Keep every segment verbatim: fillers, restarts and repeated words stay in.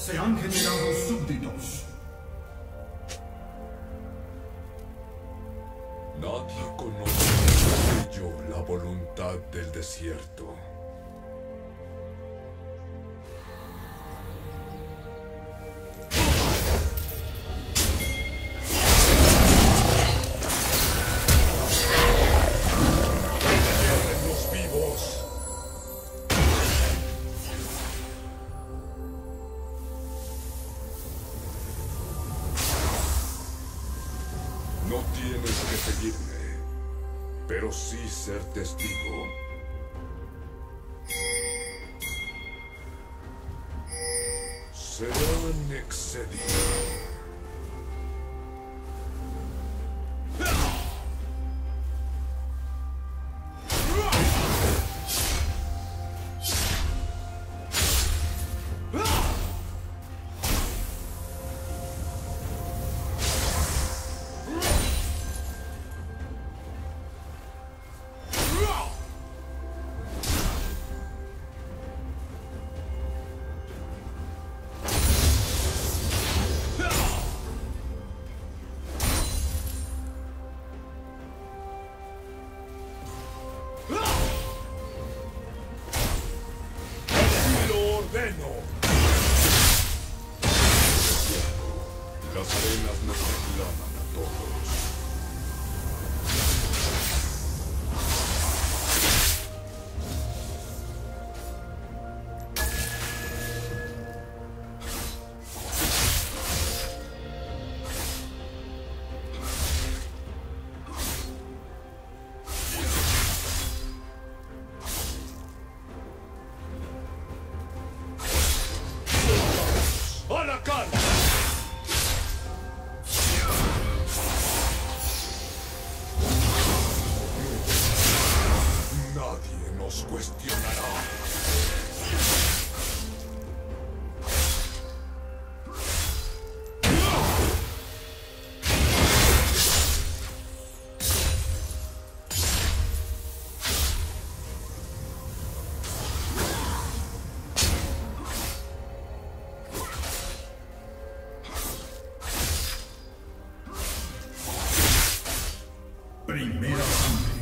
Se han generado súbditos. Nadie conoce ello la voluntad del desierto. No tienes que seguirme, pero sí ser testigo. Serán excedidos. Las arenas nos reclaman a todos. ¡A la carga! Nadie nos cuestionará. Primera sangre.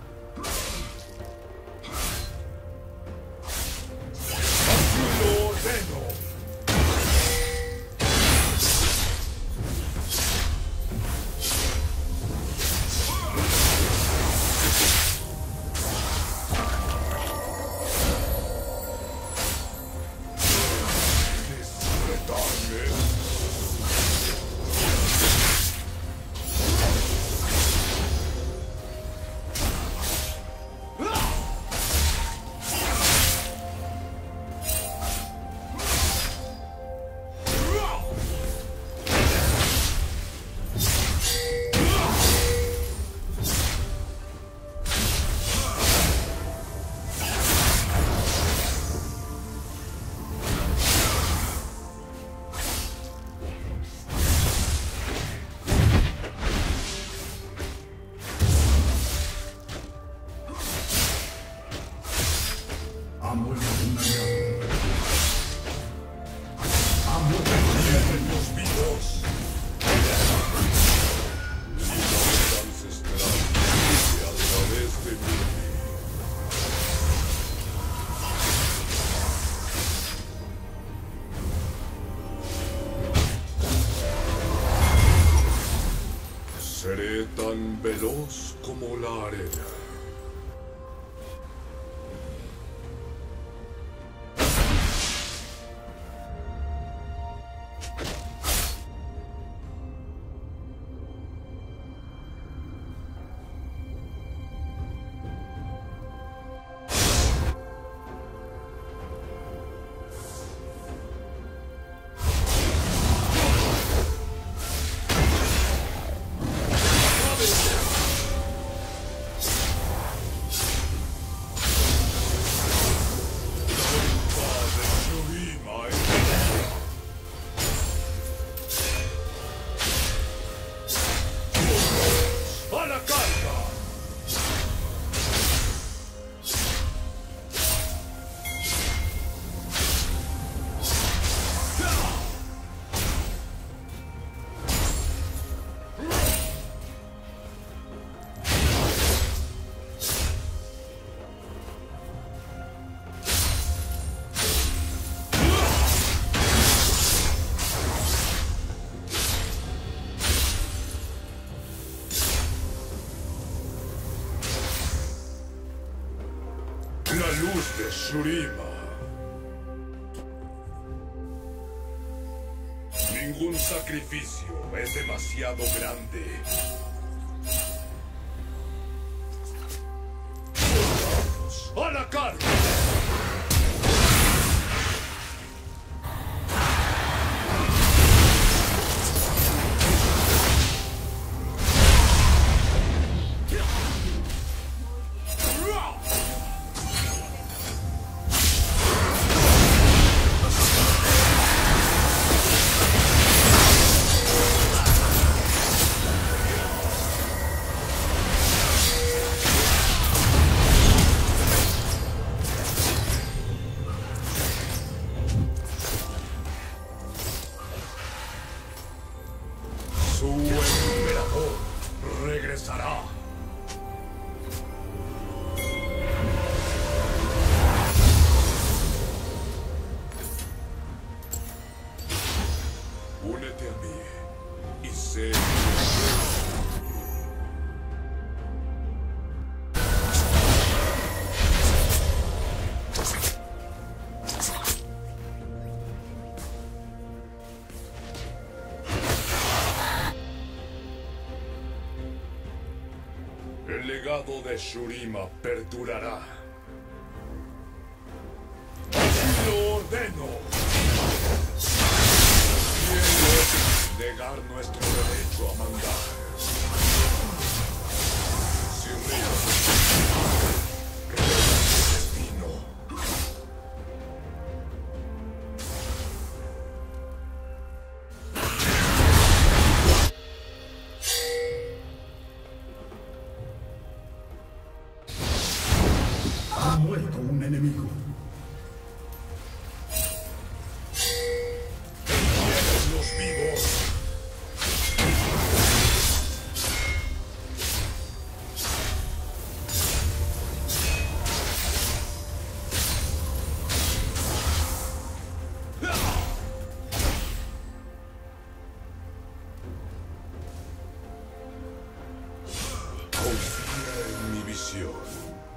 ¡Así lo ordeno! Desretarme. Ha muerto un aliado. Ha muerto un aliado. ¡Los vivos! Libertad ancestral fluye a través de mí. Seré tan veloz como la arena. La luz de Shurima. Ningún sacrificio es demasiado grande. ¡A la carga! Su emperador regresará. Únete a mí y sé. El legado de Shurima perdurará. Así lo ordeno. ¿Quién negar nuestro derecho a mandar? Si río, su destino. Ha muerto un enemigo. Entierren los vivos. Confía en mi visión.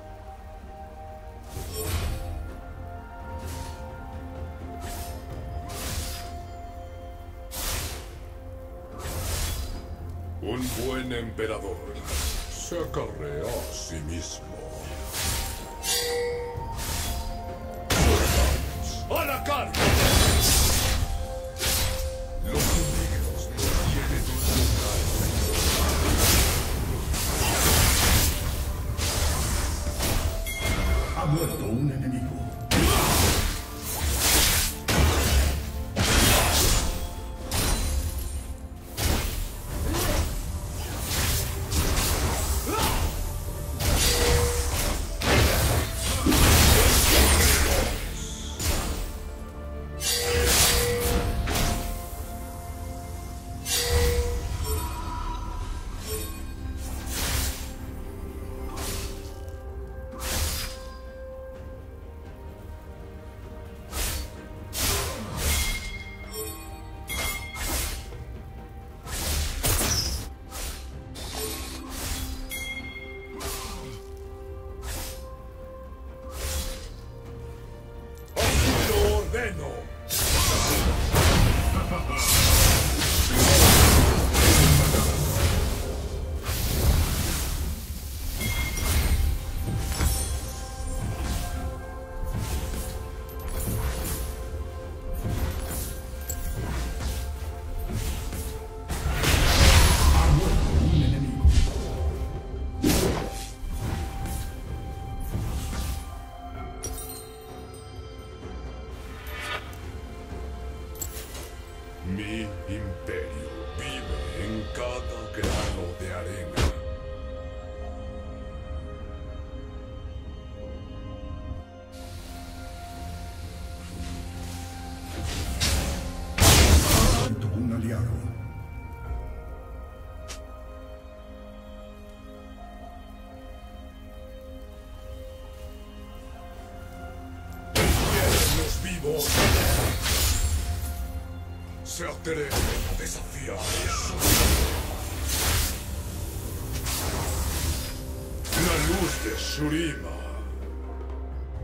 Un buen emperador se acarrea a sí mismo. ¡A la carga! Los negros no tienen un lugar. Ha muerto un enemigo. Mi imperio vive en cada grano de arena. Ha muerto un aliado. Entierren los vivos. Se atreven a desafiar eso. La luz de Shurima.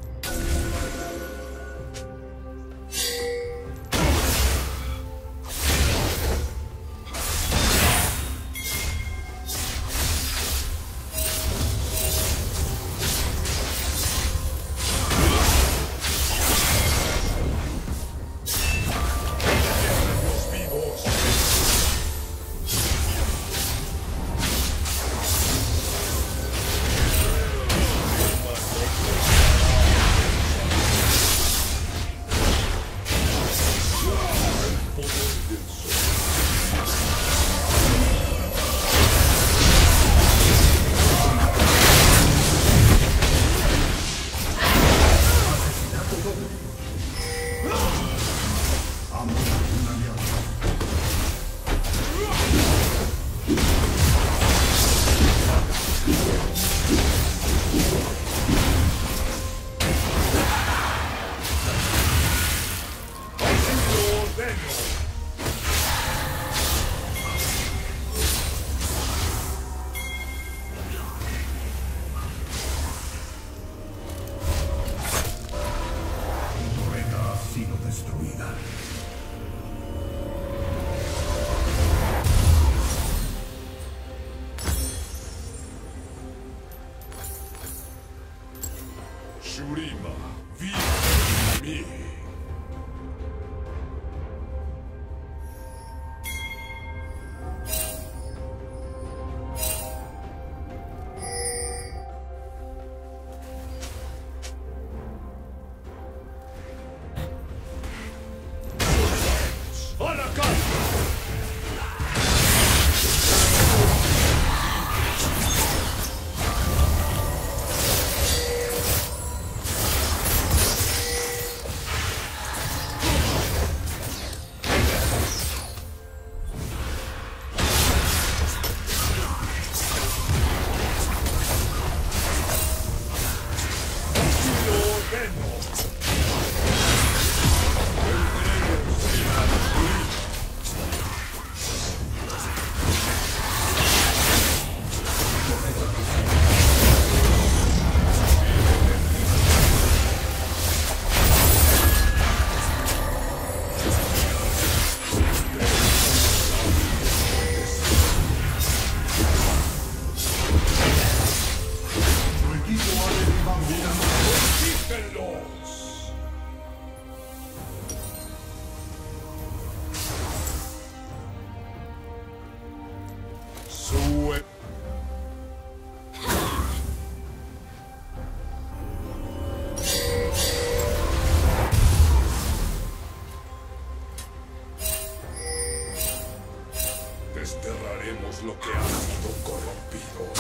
Shurima, vive en mí. ¡A la casa! Sue. Desterraremos lo que ha sido corrompido.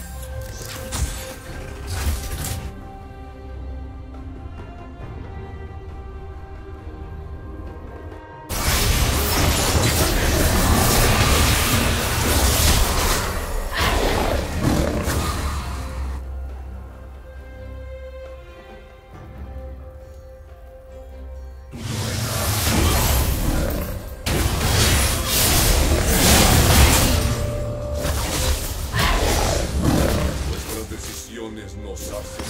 Nos hacen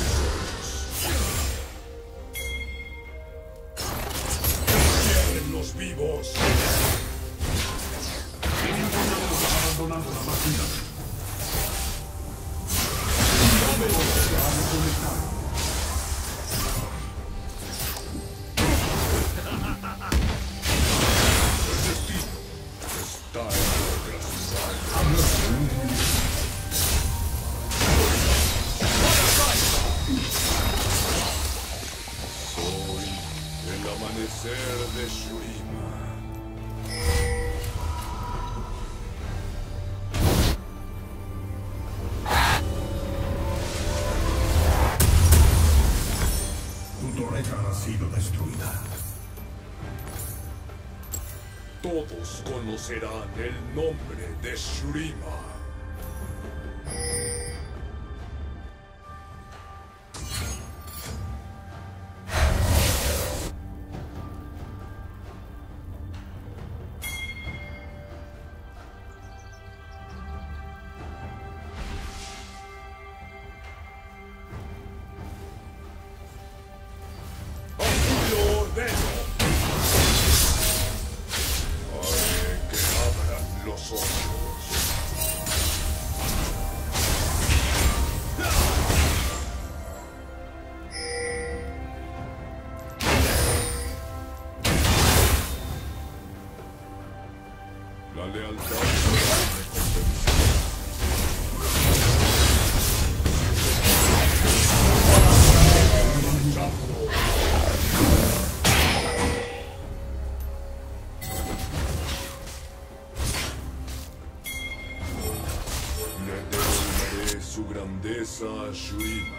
quieren los vivos. Abandonando la máquina. El destino está en nuestras manos. El amanecer de Shurima. Tu torreta ha sido destruida. Todos conocerán el nombre de Shurima. La lealtad será recompensada. Le devolveré su grandeza a Shurima.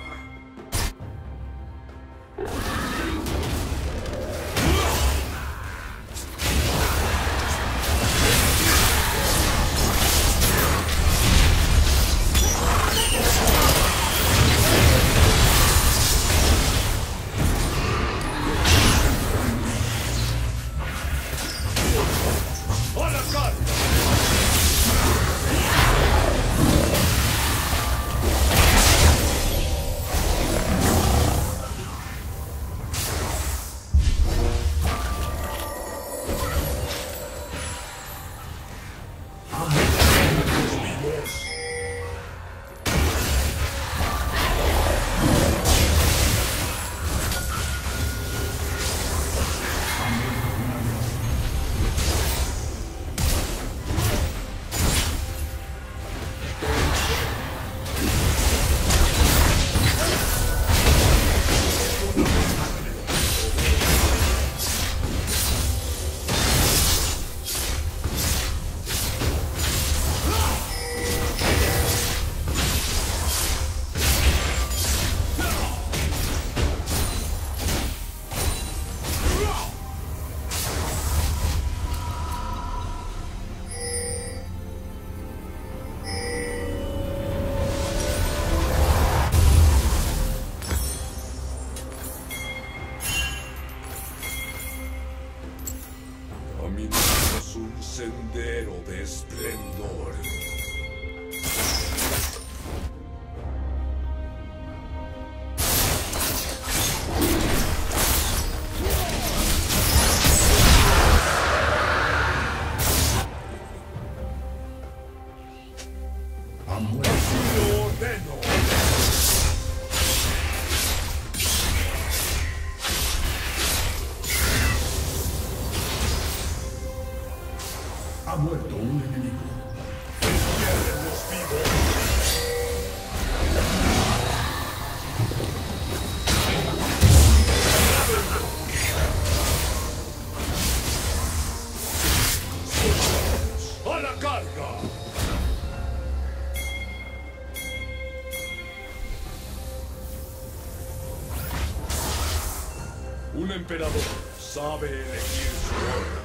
Un emperador sabe elegir su hora.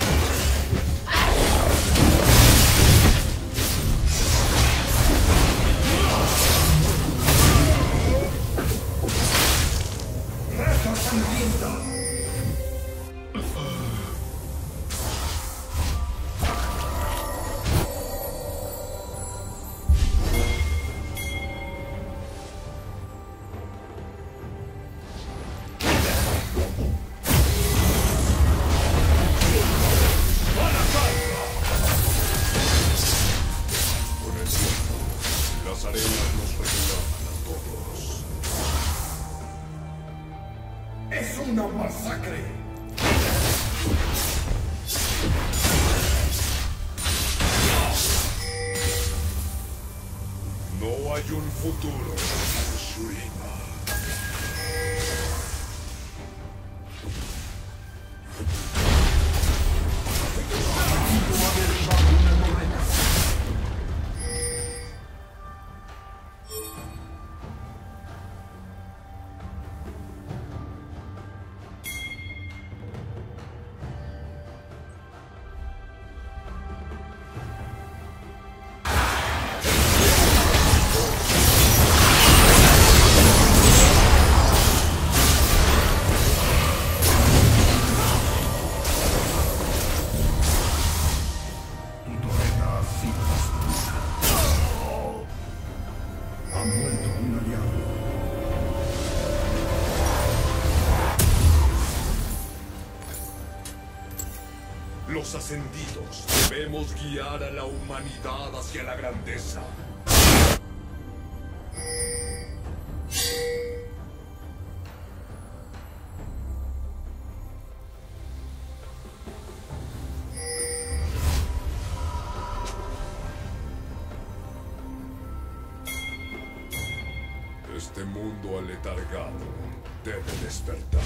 ¡Raza sangrienta! Las arenas nos reclaman a todos. ¡Es una masacre! No hay un futuro para Shurima. Ha derribado una torreta. Ha muerto un aliado. Los ascendidos debemos guiar a la humanidad hacia la grandeza. Este mundo aletargado debe despertar.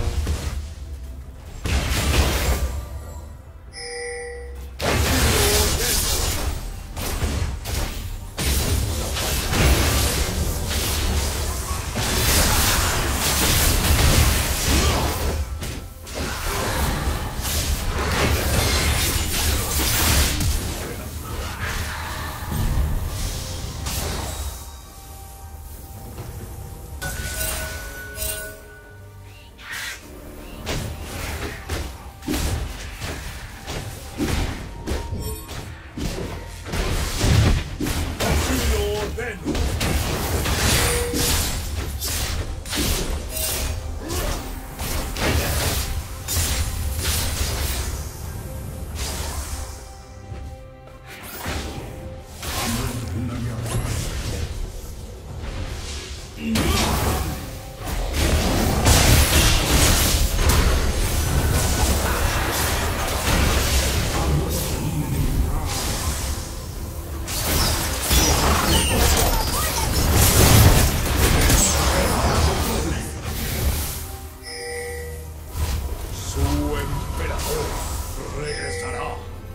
Regresará.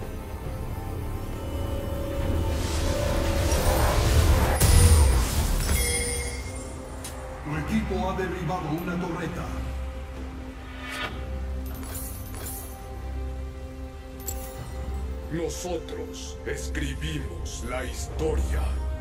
Tu equipo ha derribado una torreta. Nosotros escribimos la historia.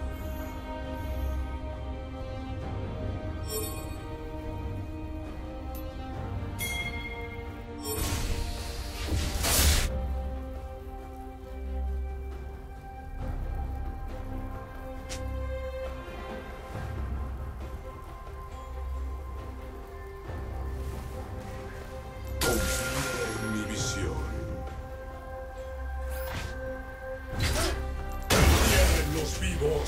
Confía en mi visión. ¡Cierren los vivos!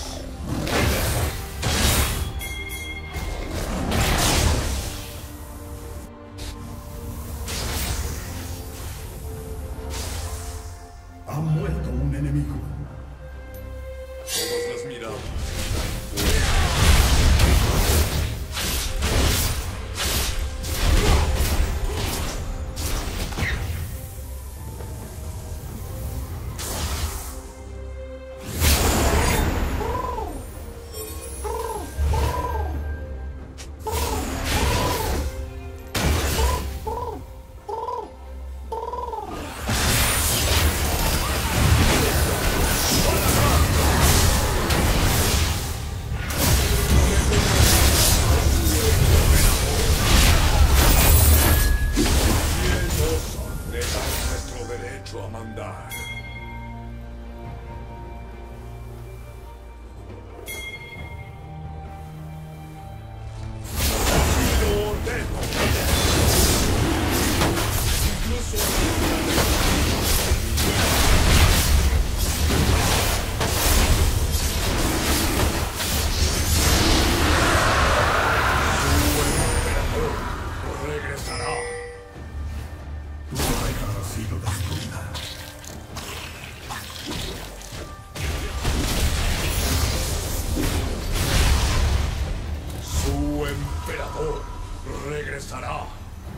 emperador regresará.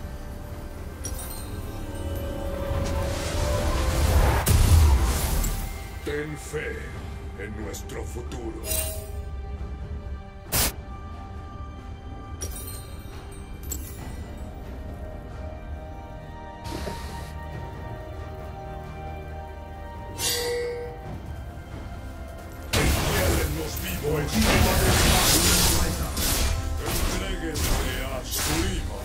Ten fe en nuestro futuro. Entierrenlos vivos. Entréguense a Shurima.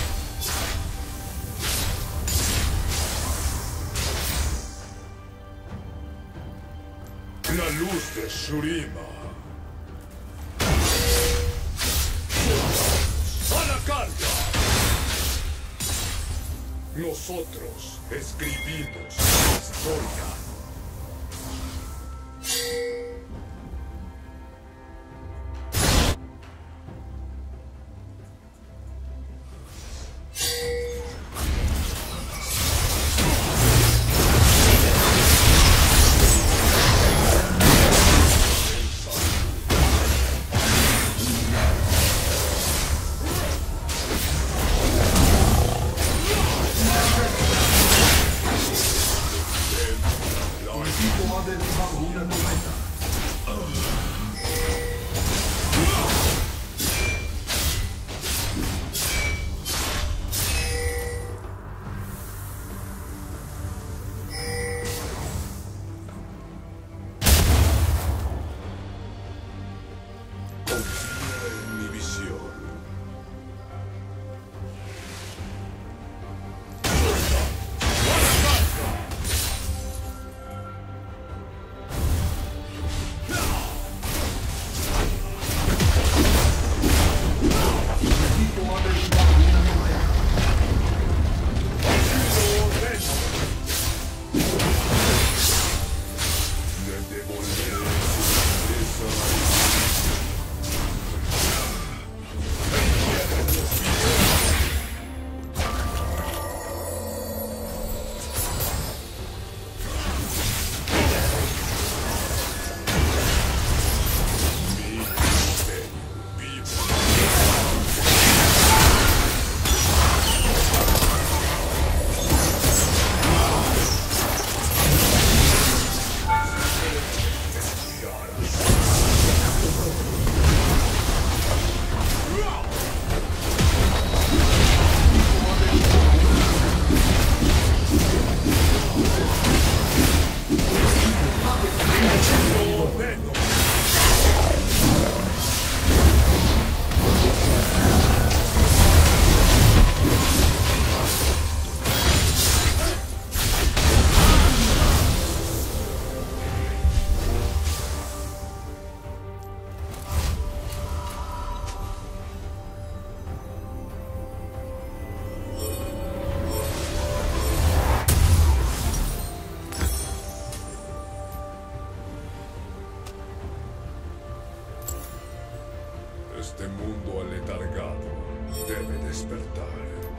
La luz de Shurima. ¡A la carga! Nosotros escribimos la historia. Este mundo aletargado debe despertar.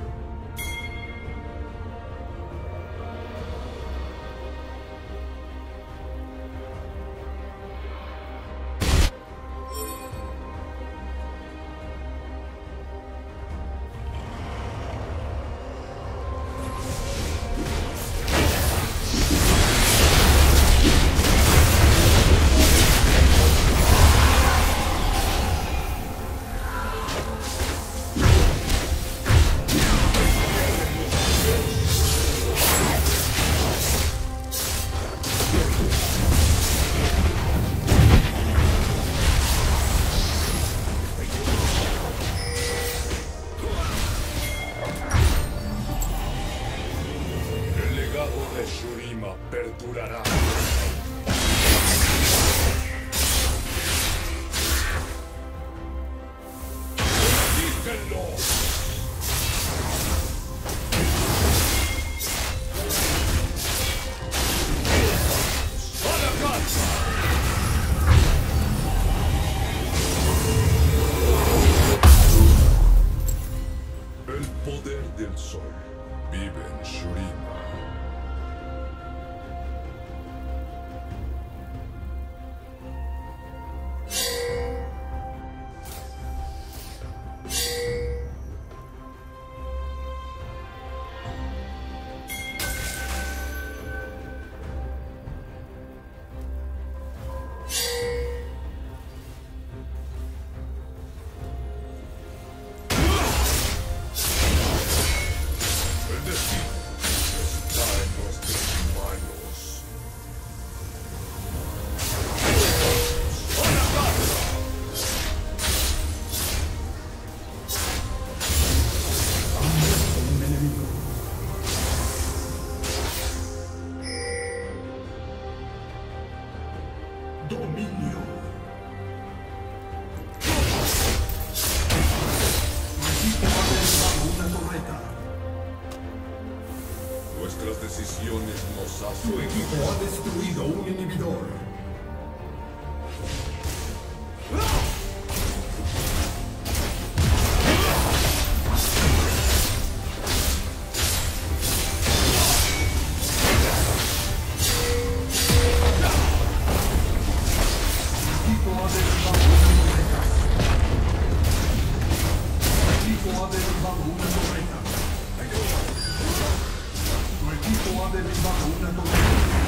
De Shurima perdurará. ¡Díganlo! ¡A la casa! El poder del sol vive en Shurima. You limitaciones nos hacen. Tu equipo ha destruido un inhibidor. Tu equipo ha derribado una torreta.